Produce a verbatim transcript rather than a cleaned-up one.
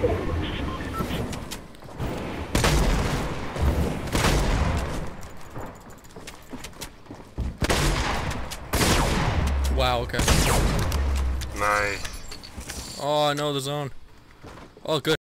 Wow, okay. Nice. Oh, I know the zone. Oh, good.